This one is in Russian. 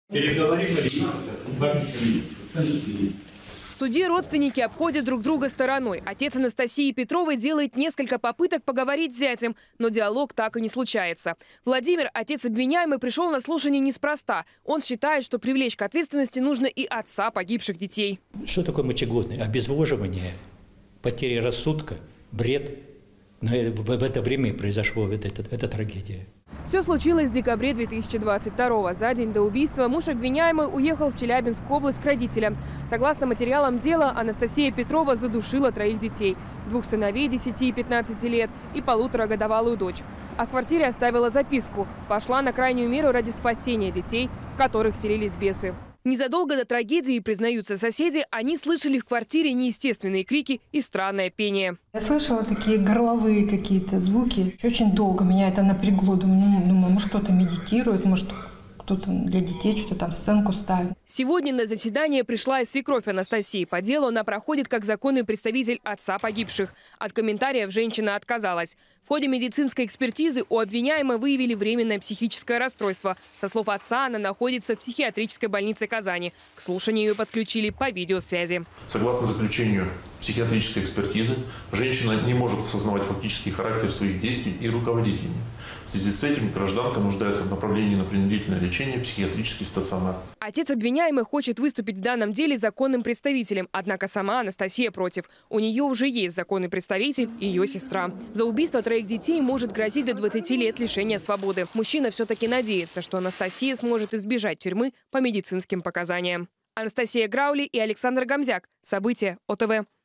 В суде родственники обходят друг друга стороной. Отец Анастасии Петровой делает несколько попыток поговорить с зятем, но диалог так и не случается. Владимир, отец обвиняемый, пришел на слушание неспроста. Он считает, что привлечь к ответственности нужно и отца погибших детей. Что такое мочегонное? Обезвоживание, потеря рассудка, бред. Но в это время и произошла эта трагедия. Все случилось в декабре 2022-го. За день до убийства муж обвиняемый уехал в Челябинскую область к родителям. Согласно материалам дела, Анастасия Петрова задушила 3 детей. 2 сыновей 10 и 15 лет и 1,5-годовалую дочь. А в квартире оставила записку. Пошла на крайнюю меру ради спасения детей, в которых селились бесы. Незадолго до трагедии, признаются соседи, они слышали в квартире неестественные крики и странное пение. Я слышала такие горловые какие-то звуки. Очень долго меня это напрягло. Думаю, может, кто-то медитирует, может, кто-то для детей что-то там сценку ставит. Сегодня на заседание пришла и свекровь Анастасии. По делу она проходит как законный представитель отца погибших. От комментариев женщина отказалась. В ходе медицинской экспертизы у обвиняемой выявили временное психическое расстройство. Со слов отца, она находится в психиатрической больнице Казани. К слушанию ее подключили по видеосвязи. Согласно заключению психиатрической экспертизы, женщина не может осознавать фактический характер своих действий и руководить ими. В связи с этим гражданка нуждается в направлении на принудительное лечение в психиатрический стационар. Отец обвиняемый хочет выступить в данном деле законным представителем. Однако сама Анастасия против. У нее уже есть законный представитель – ее сестра. За убийство 3 детей может грозить до 20 лет лишения свободы. Мужчина все-таки надеется, что Анастасия сможет избежать тюрьмы по медицинским показаниям. Анастасия Граули и Александр Гамзяк. События ОТВ.